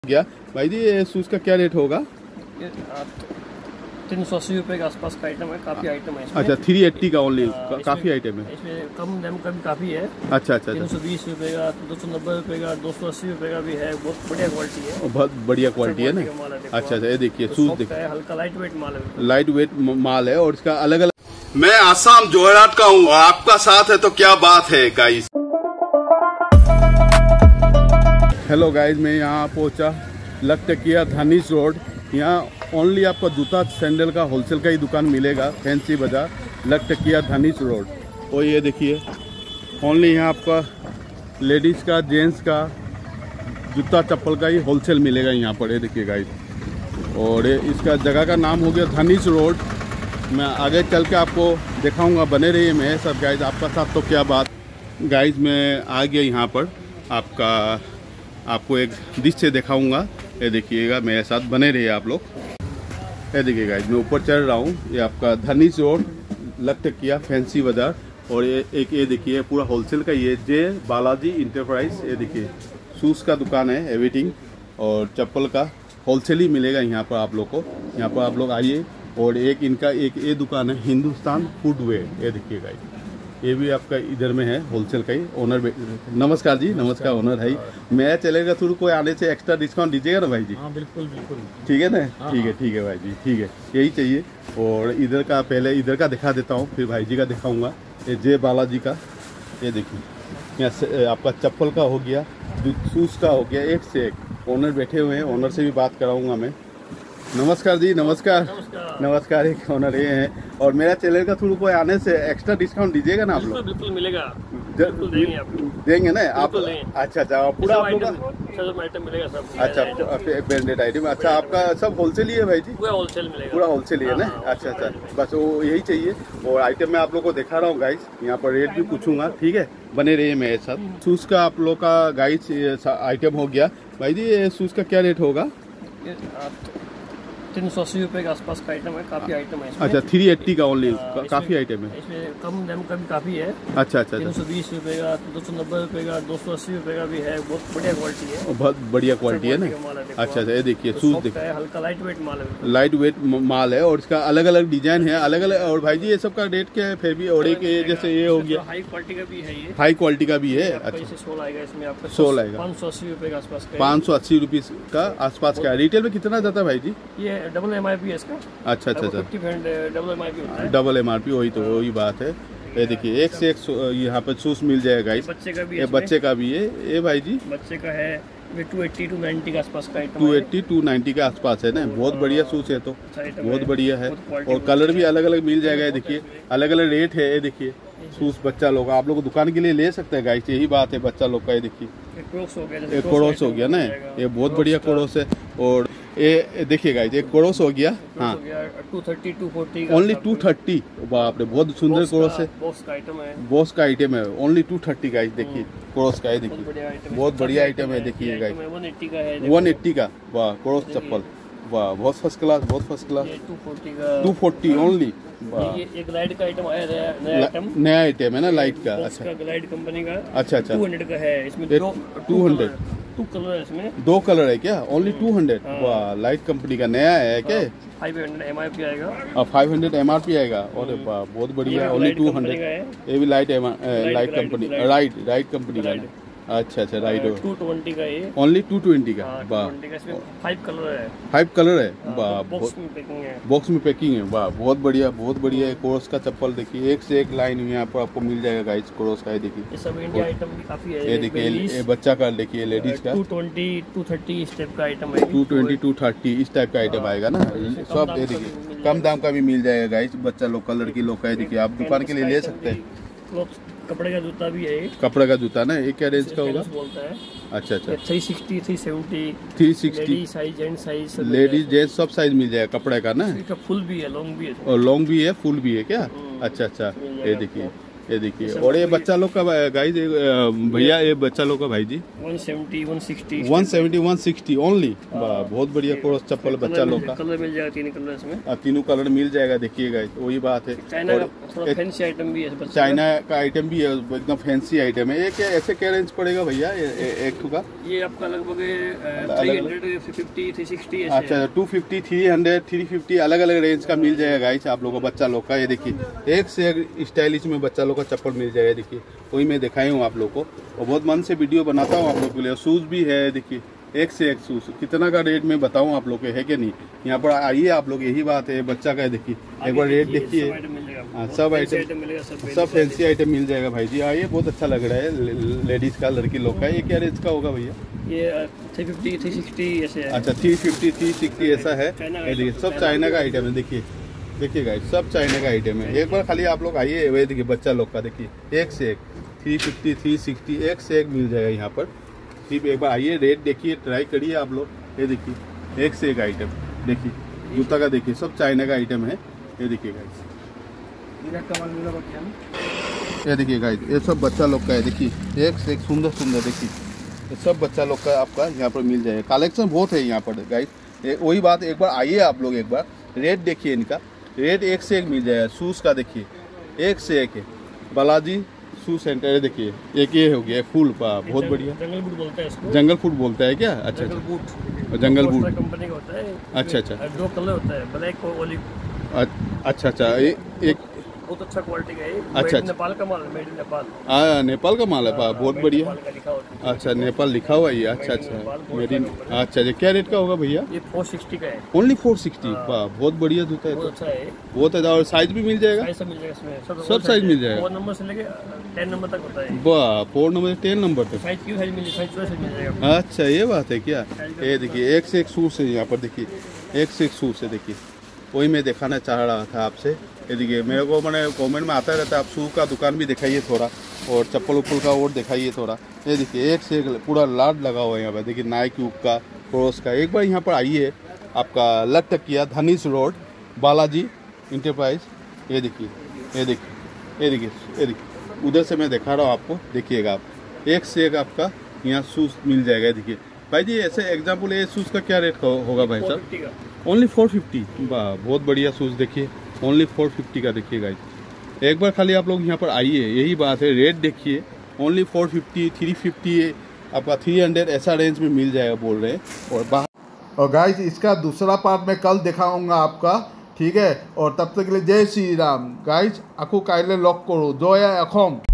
गया भाई जी, ये शूज का क्या रेट होगा? 380 रुपये के आसपास का आइटम है, काफी आइटम है इसमें। अच्छा 380 का ओनली, काफी आइटम है इसमें। कम दाम का भी काफी है। अच्छा अच्छा 320 रुपये का, 290 रुपये का, 280 रुपये का भी है। बहुत बढ़िया क्वालिटी है, बहुत बढ़िया क्वालिटी है ना। अच्छा अच्छा, ये देखिए शूज देखिए, हल्का लाइट वेट माल है, लाइट वेट माल है और इसका अलग अलग। मैं आसाम जोरहाट का हूँ, आपका साथ है तो क्या बात है गाइस। हेलो गाइस, मैं यहाँ पहुँचा लखटकिया धानिश रोड। यहाँ ओनली आपका जूता सैंडल का होलसेल का ही दुकान मिलेगा, फैंसी बाजार लखटकिया धानिश रोड। और ये देखिए ओनली यहाँ आपका लेडीज़ का, जेंट्स का जूता चप्पल का ही होलसेल मिलेगा यहाँ पर। ये देखिए गाइस, और ये इसका जगह का नाम हो गया धानिश रोड। मैं आगे चल के आपको दिखाऊंगा, बने रहिए मैं सब गाइस, आपका साथ तो क्या बात। गाइस मैं आ गया यहाँ पर, आपको एक डिश से दिखाऊंगा। ये देखिएगा, मेरे साथ बने रहिए आप लोग। ये देखिए गाइस, मैं ऊपर चढ़ रहा हूँ। ये आपका धानिश रोड लखटकिया फैंसी बाजार। और ये देखिए पूरा होलसेल का, ये जे बालाजी इंटरप्राइज। ये देखिए शूज़ का दुकान है, एवरीथिंग और चप्पल का होलसेल ही मिलेगा यहाँ पर आप लोग को। यहाँ पर आप लोग आइए। और एक इनका एक ये दुकान है हिंदुस्तान फुटवेयर। ये देखिए गाइस, ये भी आपका इधर में है, होलसेल का ही। ओनर नमस्कार जी, नमस्कार ओनर है। मैं चलेगा थ्रू कोई आने से एक्स्ट्रा डिस्काउंट दीजिएगा ना भाई जी? हाँ बिल्कुल बिल्कुल, ठीक है ना। ठीक है भाई जी, ठीक है, यही चाहिए। और इधर का पहले इधर का दिखा देता हूँ, फिर भाई जी का दिखाऊंगा। ये जय बालाजी का, ये देखिए यहाँ से आपका चप्पल का हो गया, शूज़ का हो गया, एक से एक ओनर बैठे हुए हैं। ओनर से भी बात कराऊंगा मैं। नमस्कार जी, नमस्कार नमस्कार। एक ऑनर ये हैं। और मेरा चैनल का थ्रू कोई आने से एक्स्ट्रा डिस्काउंट दीजिएगा ना आप लोग? बिल्कुल मिलेगा, देंगे आपको, देंगे ना आप? अच्छा अच्छा, पूरा आप लोग का आइटम मिलेगा सब। अच्छा ब्रांडेड आइटम। अच्छा, आपका सब होलसेल ही है भाई जी? पूरा होलसेल मिलेगा, पूरा होलसेल ही है ना। अच्छा अच्छा, बस वो यही चाहिए। और आइटम मैं आप लोग को दिखा रहा हूँ गाइस, यहाँ पर रेट भी पूछूंगा, ठीक है? बने रहिए मेरे साथ। शूज़ का आप लोग का गाइस आइटम हो गया भाई जी, ये शूज़ का क्या रेट होगा? 380 रुपये के आसपास का आइटम है, काफी आइटम है इसमें। अच्छा 380 का ओनली, काफी आइटम है इसमें। कम दाम का भी काफी है। अच्छा अच्छा, 320 रुपये का, 290 रुपये का, 280 रुपये का भी है। बहुत बढ़िया क्वालिटी है, बहुत बढ़िया क्वालिटी है ना। अच्छा अच्छा, ये देखिए शूज देखिए, हल्का लाइट वेट माल है, लाइट वेट माल है। और इसका अलग अलग डिजाइन है, अलग अलग। और भाई जी ये सब का रेट क्या है फिर भी? और एक जैसे ये हो गया, हाई क्वालिटी का भी है, ये हाई क्वालिटी का भी है। अच्छा, 16 आएगा इसमें आपका, 16 आएगा, 580 रुपये के आसपास, 580 रुपीज का आसपास का। रिटेल में कितना जाता है भाई जी? ये डबल MRP है इसका। अच्छा अच्छा अच्छा, 50% डबल MRP होता है। डबल MRP, वही तो वही बात है। ये देखिए एक से एक यहाँ पे शूज मिल जाएगा। बच्चे का भी है, बच्चे का भी है। ये भाई जी बच्चे का है, 280 to 90 के आसपास का आइटम, 280 to 90 के आसपास है ना। बहुत बढ़िया शूज है, तो बहुत बढ़िया है। और कलर भी अलग अलग मिल जाएगा। ये देखिए अलग अलग रेट है। ये देखिए शूज बच्चा लोग आप लोग दुकान के लिए ले सकते हैं गाइस, यही बात है बच्चा लोग का। ये देखिए एक क्रोस हो गया ना, ये बहुत बढ़िया क्रोस है। और ये देखिए गाइस, एक क्रोस हो गया। हाँ 230 240 ओनली 230। बाप रे, बहुत सुंदर क्रोस है। बॉस का आइटम है, बॉस का आइटम है, ओनली 230 गाइस। देखिए क्रोस का है, देखिए बहुत बढ़िया आइटम है। देखिए गाइस 180 का है, 180 का। वाह क्रोस चप्पल, वाह बहुत फर्स्ट क्लास, बहुत फर्स्ट क्लास। 240 का, 240 ओनली। ये एक लाइट का आइटम आया, नया आइटम है ना, लाइट का। अच्छा ग्लाइड कंपनी का। अच्छा अच्छा, 200 का है इसमें। 200 2 कलर है इसमें, 2 कलर है क्या? ओनली 200। वाह, लाइट कंपनी का नया है क्या? 500 MRP आएगा। 500 MRP आएगा। और वाह बहुत बढ़िया, ओनली 200। ये भी लाइट कंपनी, राइट कंपनी का। अच्छा अच्छा, राइट। 220 का ये, ओनली 220 का। वाह 5 कलर है, 5 कलर है। वाह बॉक्स में पैकिंग है, बॉक्स में पैकिंग है। वाह बहुत बढ़िया, बहुत बढ़िया। कोर्स का चप्पल देखिए, एक से एक लाइन यहाँ पर आपको मिल जाएगा गाइस कोर्स का। ये देखिए ये सब इंडिया आइटम भी काफी है। ये देखिए ये बच्चा का, देखिए लेडीज का 220 230 इस टाइप का आइटम है। 220 230 इस टाइप का आइटम आएगा ना सब। ये देखिए कम दाम का भी मिल जाएगा गाइस, बच्चा लोग का, लड़की लोग का। ये देखिए आप दुकान के लिए ले सकते हैं। कपड़े का जूता भी है, कपड़े का जूता ना। ये क्या रेंज का होगा? बोलता है। अच्छा अच्छा, 360 370 360 size, gent size, ladies gents सब साइज मिल जाएगा कपड़े का ना। फुल भी है, लॉन्ग भी है। और लॉन्ग भी है, फुल भी है क्या? अच्छा अच्छा, ये देखिए ये देखिए। और ये बच्चा लोग का गाइस भैया, ये बच्चा लोग का भाई जी 170 160 ओनली। वाह, बहुत बढ़िया क्रॉस चप्पल बच्चा लोग का। कलर मिल जाएगा, 3 कलर इसमें, तीनों कलर मिल जाएगा। देखिए गाइस, वही बात है। चाइना का थोड़ा फैंसी आइटम भी है, चाइना का आइटम भी है, एकदम फैंसी आइटम है। ये क्या ऐसे क्या रेंज पड़ेगा भैया एक का? ये आपका लगभग 300, 360 ऐसे। अच्छा, 250, 300, 350 अलग अलग रेंज का मिल जाएगा गाइस आप लोगों को बच्चा लोग का। ये देखिए एक से एक स्टाइलिश में बच्चा लोग का चप्पल मिल जाएगा। देखिए वही मैं दिखाई हूँ आप लोग को, और बहुत मन से वीडियो बनाता हूँ आप लोग के लिए। शूज़ भी है, देखिए एक से एक शूज़। कितना का रेट में बताऊँ आप लोग को, है कि नहीं? यहाँ पर आइए आप लोग, यही बात है। बच्चा का देखिए, एक बार रेट देखिए। सब आइटम, सब फैंसी आइटम मिल जाएगा भाई जी। आइए, बहुत अच्छा लग रहा है लेडीज़ का, लड़की लोग का। ये क्या रेंज का होगा भैया? ये 350, 360 ऐसे है। अच्छा, 350, 360 ऐसा है। ये देखिए सब चाइना का आइटम है। देखिए गाइस, सब चाइना का आइटम है। एक बार खाली आप लोग आइए, वे देखिए बच्चा लोग का, देखिए एक से एक 350, 360 एक से एक मिल जाएगा यहाँ पर। सिर्फ एक बार आइए, रेट देखिए, ट्राई करिए आप लोग। ये देखिए एक से एक आइटम, देखिए जूता का देखिए, सब चाइना का आइटम है। ये देखिए गाइस, ये देखिए गाइस, ये सब बच्चा लोग का है। देखिए एक से एक सुंदर सुंदर, देखिए ये सब बच्चा लोग का आपका यहाँ पर मिल जाएगा। कलेक्शन बहुत है यहाँ पर गाइस। वही बात, एक बार आइए आप लोग, एक बार रेट देखिए इनका। रेट एक से एक मिल जाएगा। शूज़ का देखिए एक से एक है। बालाजी शू सेंटर, देखिए एक ये हो गया फुल का, बहुत बढ़िया। जंगल बूट बोलता है इसको। जंगल फूड बोलता है क्या? अच्छा, jungle boot, jungle boot company का होता है। अच्छा, 2 कलर होता है, ब्लैक और ओलिव। अच्छा, एक बहुत अच्छा क्वालिटी का है। अच्छा, नेपाल का माल है, मेड इन नेपाल। नेपाल का माल है, बहुत बढ़िया। लिखा होता है। अच्छा, नेपाल लिखा हुआ है ये। अच्छा, मेड इन। अच्छा जी, क्या रेट का होगा भैया? ये 460 का है। ओनली 460? वाह, बहुत बढ़िया जूता है। बहुत अच्छा है, बहुत अच्छा। और साइज भी मिल जाएगा? साइज सब मिल जाएगा इसमें, सब साइज मिल जाएगा। 4 नंबर से लेके 10 नंबर तक होता है। वाह, 4 नंबर से 10 नंबर तक साइज की साइज मिल जाएगा। अच्छा, ये बात है क्या? ये देखिए एक से एक शूज़ है यहाँ पर। देखिए एक से एक शूज़ है। देखिए वही मैं दिखाना चाह रहा था आपसे। ये देखिए, मेरे को मैंने कमेंट में आता रहता है, आप शू का दुकान भी दिखाइए थोड़ा, और चप्पल उप्पल का और दिखाइए थोड़ा। ये देखिए एक से एक पूरा लाड लगा हुआ है यहाँ पर। देखिए नाइकी का, क्रॉस का। एक बार यहाँ पर आइए, आपका लखटकिया धनीश रोड, बालाजी इंटरप्राइज। ये देखिए, ये देखिए, ये देखिए, ये देखिए, उधर से मैं दिखा रहा हूँ आपको। देखिएगा आप, एक से एक आपका यहाँ शूज़ मिल जाएगा। देखिए भाई जी, ऐसे एग्जाम्पल ये शूज़ का क्या रेट होगा भाई साहब? ओनली 450। वाह, बहुत बढ़िया शूज़। देखिए ओनली 450 का। देखिए गाइस, एक बार खाली आप लोग यहाँ पर आइए, यही बात है। रेट देखिए, ओनली 450, 350 आपका 300 ऐसा रेंज में मिल जाएगा बोल रहे हैं। और बाहर, और गाइस इसका दूसरा पार्ट मैं कल दिखाऊंगा आपका, ठीक है? और तब तक के लिए जय श्री राम गाइस। आखू काइले लॉक करो, जय अखम।